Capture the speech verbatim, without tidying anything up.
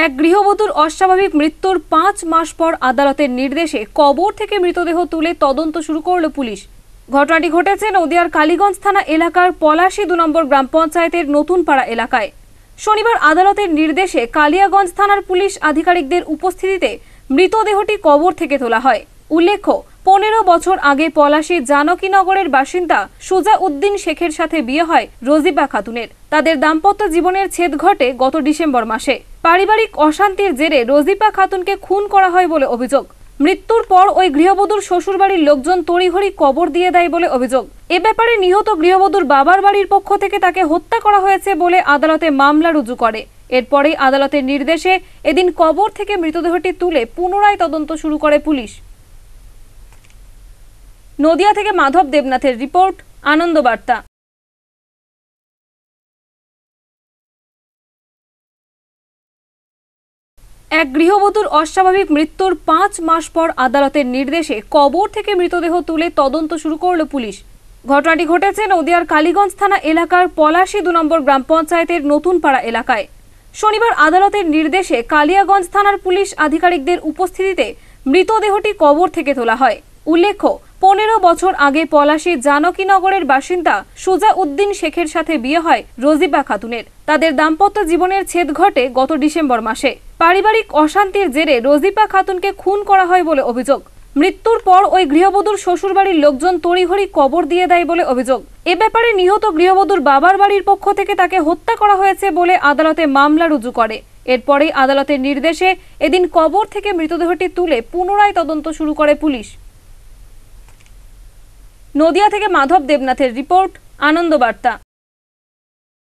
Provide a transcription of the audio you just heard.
এক গৃহবধূর অস্বাভাবিক মৃত্যুর পাঁচ মাস পর আদালতের নির্দেশে কবর থেকে মৃতদেহ তুলে তদন্ত শুরু করল পুলিশ। ঘটনাটি ঘটেছে নদিয়ার কালীগঞ্জ থানা এলাকার পলাশী দু নম্বর গ্রাম পঞ্চায়েতের নতুন পাড়া এলাকায়। শনিবার আদালতের নির্দেশে কালিয়াগঞ্জ থানার পুলিশ আধিকারিকদের উপস্থিতিতে মৃতদেহটি কবর থেকে তোলা হয়। উল্লেখ্য, পনেরো বছর আগে পলাশী জানকীনগরের বাসিন্দা সুজা উদ্দিন শেখের সাথে বিয়ে হয় রোজিবা খাতুনের। তাদের দাম্পত্য জীবনের ছেদ ঘটে গত ডিসেম্বর মাসে। পারিবারিক অশান্তির জেরে রোজিবা খাতুনকে খুন করা হয় বলে অভিযোগ। মৃত্যুর পর ওই গৃহবধূর শ্বশুরবাড়ির লোকজন তড়িঘড়ি কবর দিয়ে দেয় বলে অভিযোগ। এ ব্যাপারে নিহত গৃহবধূর বাবার বাড়ির পক্ষ থেকে তাকে হত্যা করা হয়েছে বলে আদালতে মামলা রুজু করে। এরপরেই আদালতের নির্দেশে এদিন কবর থেকে মৃতদেহটি তুলে পুনরায় তদন্ত শুরু করে পুলিশ। নদিয়া থেকে মাধব দেবনাথের রিপোর্ট, আনন্দবার্তা। এক গৃহবধূর অস্বাভাবিক মৃত্যুর পাঁচ মাস পর আদালতের নির্দেশে কবর থেকে মৃতদেহ তুলে তদন্ত শুরু করল পুলিশ। ঘটনাটি ঘটেছে নদিয়ার কালীগঞ্জ থানা এলাকার পলাশী দু নম্বর গ্রাম পঞ্চায়েতের নতুন পাড়া এলাকায়। শনিবার আদালতের নির্দেশে কালিয়াগঞ্জ থানার পুলিশ আধিকারিকদের উপস্থিতিতে মৃতদেহটি কবর থেকে তোলা হয়। উল্লেখ্য, পনেরো বছর আগে পলাশী জানকীনগরের বাসিন্দা সুজা উদ্দিন শেখের সাথে বিয়ে হয় রোজিবা খাতুনের। তাদের দাম্পত্য জীবনের ছেদ ঘটে গত ডিসেম্বর মাসে। পারিবারিক অশান্তির জেরে রোজিবা খাতুনকে খুন করা হয় বলে অভিযোগ। মৃত্যুর পর ওই গৃহবধূর শ্বশুরবাড়ির লোকজন তড়িঘড়ি কবর দিয়ে দেয় বলে অভিযোগ। এ ব্যাপারে নিহত গৃহবধূর বাবার বাড়ির পক্ষ থেকে তাকে হত্যা করা হয়েছে বলে আদালতে মামলা রুজু করে। এরপরেই আদালতের নির্দেশে এদিন কবর থেকে মৃতদেহটি তুলে পুনরায় তদন্ত শুরু করে পুলিশ। নদিয়া থেকে মাধব দেবনাথের রিপোর্ট, আনন্দবার্তা।